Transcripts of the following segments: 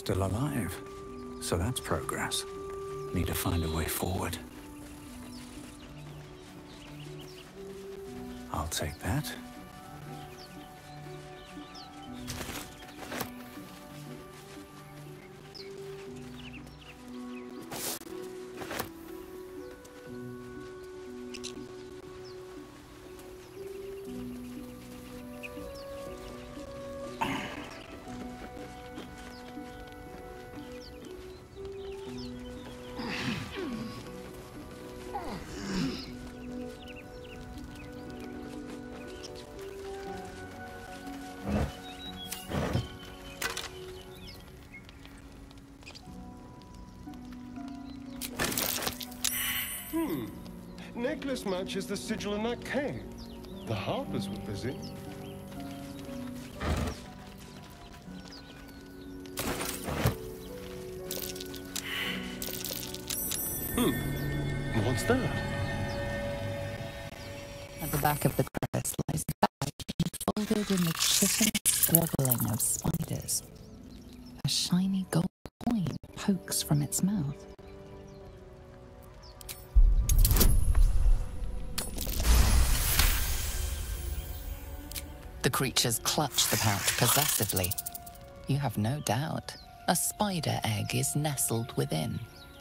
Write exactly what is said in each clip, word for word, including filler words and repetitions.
still alive. So that's progress. Need to find a way forward. I'll take that. Hmm. Necklace matches the sigil in that cave. The harpers were busy. Hmm. What's that? At the back of the crevice lies a bag folded in the chittering squabbling of spiders. A shiny gold coin pokes from its mouth. The creatures clutch the pouch possessively. You have no doubt. A spider egg is nestled within.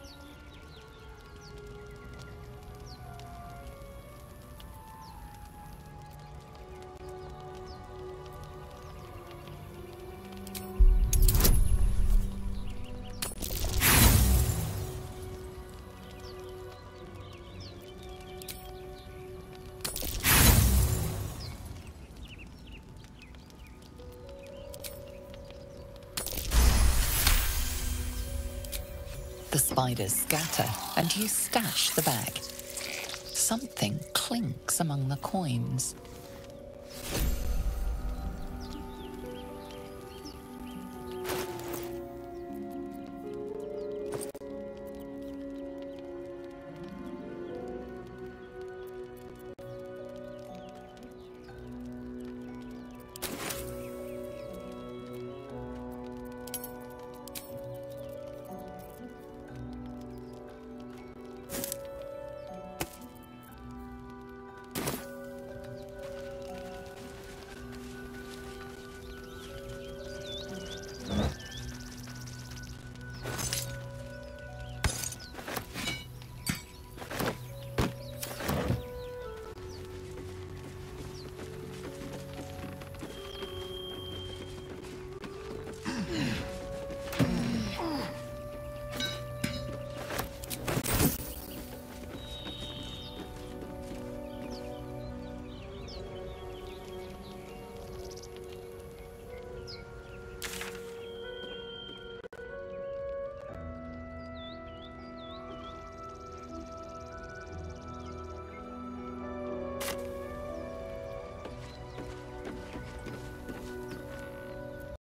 The spiders scatter, and you stash the bag. Something clinks among the coins.